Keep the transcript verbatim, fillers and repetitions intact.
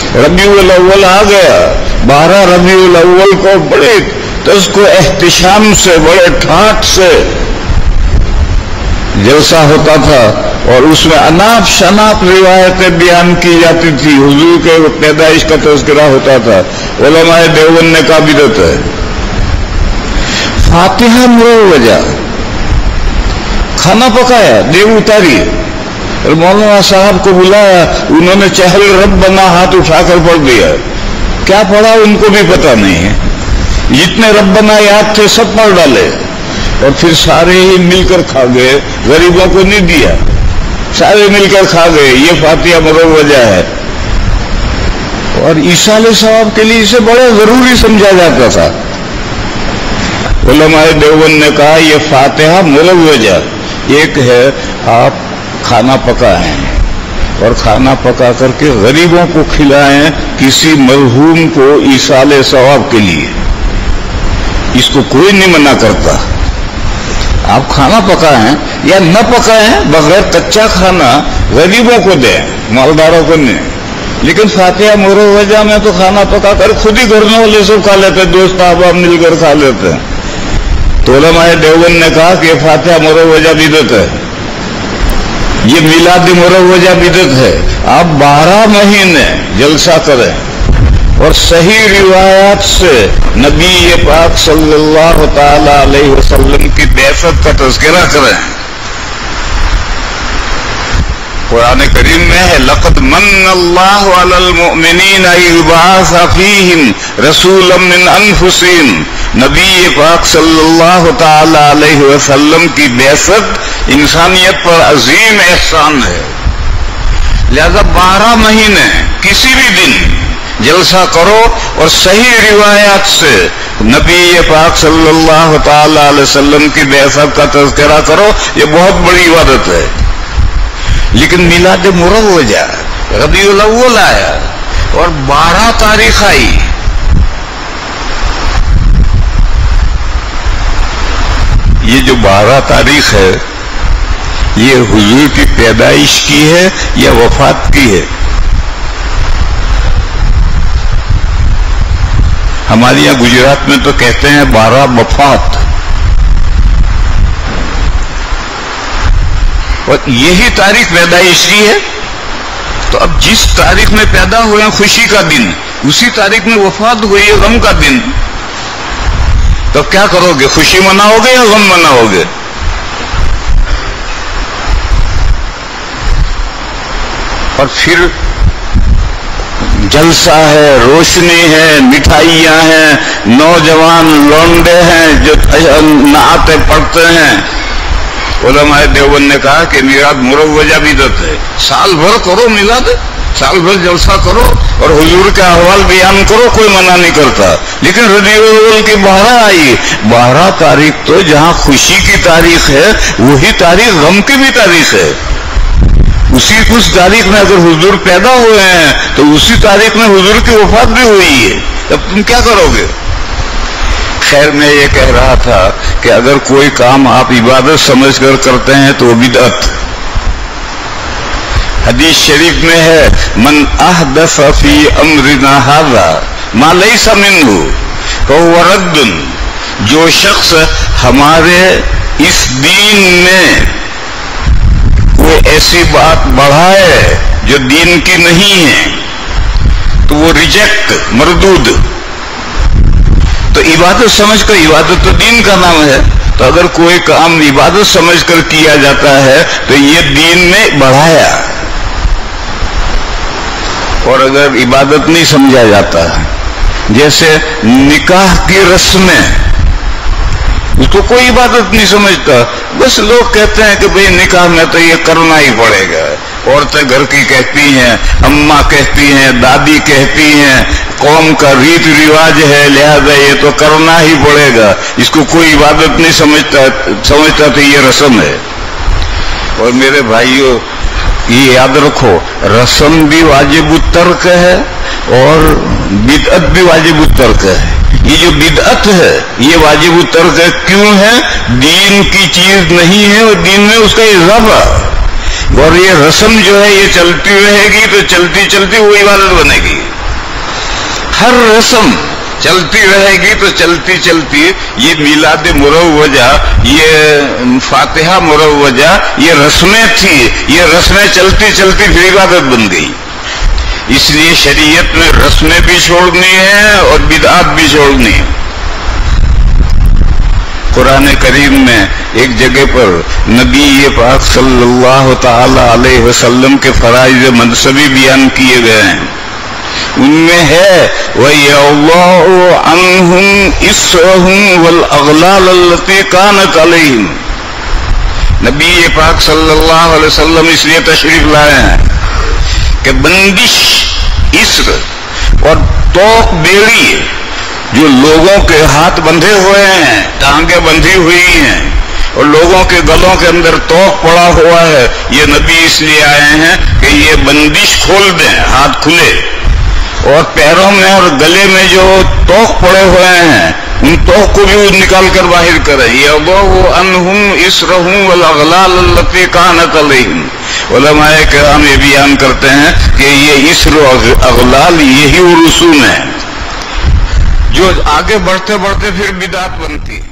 रबीउल अव्वल आ गया। बारह रबीउल अव्वल को बड़े तज़्को एहतिशाम से, बड़े ठाठ से जलसा होता था और उसमें अनाप शनाप रिवायतें बयान की जाती थी। हुजूर के पैदाइश का तज़किरा होता था। उलमाए देवबंद ने कहा बिदअत है। फातिहा मुरव्वजा, खाना पकाया, देव उतारी और मौलाना साहब को बुलाया। उन्होंने चहल रब्बना हाथ उठाकर पढ़ दिया। क्या पढ़ा उनको भी पता नहीं है। जितने रब्बना याद थे सब पढ़ डाले और फिर सारे ही मिलकर खा गए। गरीबों को नहीं दिया, सारे मिलकर खा गए। ये फातिहा मुरव्वजा है। और ईसाले सवाब के लिए इसे बड़ा जरूरी समझा जाता था। उलमाए देवबंद ने कहा यह फातिहा मुरव्वजा एक है, आप खाना पकाएं और खाना पका करके गरीबों को खिलाएं, किसी मरहूम को ईसाले सवाब के लिए। इसको कोई नहीं मना करता। आप खाना पकाएं या न पकाएं, बगैर कच्चा खाना गरीबों को दें, मालदारों को नहीं। लेकिन फातिहा मुरव्वजा में तो खाना पका कर खुद ही घर वाले सब खा लेते, दोस्त अहबाब मिलकर खा लेते हैं। तो उलमाए देवबंद ने कहा कि फातिहा मुरव्वजा बिदअत है, ये मिलाद मुरव्वजा बिदअत है। आप बारह महीने जलसा करें और सही रिवायात से नबी पाक सल्लल्लाहु ताला अलैहि वसल्लम की बेअसत का तज़किरा करें। कुरान करीम में है लक़द मन्नल्लाहु अलल मुअमिनीना इज़ बअसा फ़ीहिम रसूलन मिन अनफुसिहिम। नबी पाक सल्लल्लाहु ताला अलैहि वसल्लम की बेअसत इंसानियत पर अजीम एहसान है। लिहाजा बारह महीने किसी भी दिन जलसा करो और सही रिवायात से नबी पाक सल्लल्लाहु ताला अलैहि वसल्लम की बेअसत का तज़किरा करो। ये बहुत बड़ी इबादत है। लेकिन मिलाद मुरव्वजा रबीउल अव्वल आया और बारह तारीख आई। ये जो बारह तारीख है ये हुजूर की पैदाइश की है या वफात की है? हमारे यहां गुजरात में तो कहते हैं बारह वफात। और यही तारीख पैदाइश की है। तो अब जिस तारीख में पैदा हुए हैं खुशी का दिन, उसी तारीख में वफात हुई है गम का दिन। तो क्या करोगे, खुशी मनाओगे या गम मनाओगे? और फिर जलसा है, रोशनी है, मिठाइयां हैं, नौजवान लौंडे हैं जो नहाते पढ़ते हैं। उलमाए देवबंद ने कहा कि मिलाद मुरव्वजा बिदअत है। साल भर करो मिलाद, साल भर जलसा करो और हुजूर का अहवाल बयान करो, कोई मना नहीं करता। लेकिन रबीउल अव्वल की बारह आई, बारह तारीख तो जहां खुशी की तारीख है वही तारीख गम की भी तारीख है। उसी उस तारीख में अगर हुजूर पैदा हुए हैं तो उसी तारीख में हुजूर की वफात भी हुई है। तब तुम क्या करोगे? खैर मैं ये कह रहा था कि अगर कोई काम आप इबादत समझकर करते हैं तो वो बिदअत। हदीस शरीफ में है मन अहदस फी अमरिना हाज़ा मा लैसा मिन्हु फहुव रद्दुन। जो शख्स हमारे इस दीन में कोई ऐसी बात बढ़ाए जो दीन की नहीं है तो वो रिजेक्ट, मरदूद। तो इबादत समझकर, इबादत तो दीन का नाम है, तो अगर कोई काम इबादत समझकर किया जाता है तो ये दीन में बढ़ाया। और अगर इबादत नहीं समझा जाता, जैसे निकाह की रस्में, उसको कोई इबादत नहीं समझता। बस लोग कहते हैं कि भाई निकाह में तो ये करना ही पड़ेगा। औरतें घर की कहती हैं, अम्मा कहती हैं, दादी कहती हैं, कौम का रीत रिवाज है, लिहाजा ये तो करना ही पड़ेगा। इसको कोई इबादत नहीं समझता समझता तो ये रस्म है। और मेरे भाइयों ये याद रखो, रस्म भी वाजिब तर्क है और बिदअत भी वाजिब तर्क है। ये जो बिदअत है ये वाजिब तर्क है। क्यों है? दीन की चीज नहीं है और दीन में उसका इजाफा। और ये रस्म जो है ये चलती रहेगी तो चलती चलती वो इबादत बनेगी। ہر رسم چلتی رہے گی تو چلتی چلتی یہ میلاد مروجہ، یہ فاتحہ مروجہ، یہ رسمیں تھی، یہ رسمیں چلتی چلتی پھر عبادت بن گئی. اس لیے شریعت میں رسمیں بھی چھوڑنی ہیں اور بدعات بھی چھوڑنی ہیں. قرآن کریم میں ایک جگہ پر نبی پاک صلی اللہ تعالی علیہ وسلم کے فرائض منصبی بیان کیے گئے ہیں. ان میں ہے وَيَضَعُ عَنْهُمْ إِصْرَهُمْ وَالْأَغْلَالَ الَّتِي كَانَتْ عَلَيْهِمْ. نبی پاک صلی اللہ علیہ وسلم اس لیے تشریف لائے ہیں کہ بندش، اسر اور توق بیڑی جو لوگوں کے ہاتھ بندھے ہوئے ہیں، ٹانگیں بندھی ہوئی ہیں اور لوگوں کے گلوں کے اندر توق پڑا ہوا ہے، یہ نبی اس لیے آئے ہیں کہ یہ بندش کھول دیں، ہاتھ کھلے، اور پیروں میں اور گلے میں جو توق پڑے ہوئے ہیں ان توق کو بھی نکال کر باہر کریں. یضع عنہم اسرہم والاغلال التی کانت علیہم. علماء کرام یہ بیان کرتے ہیں کہ یہ اسر و اغلال یہی وہ رسوم ہیں جو آگے بڑھتے بڑھتے پھر بدعت بنتی ہے.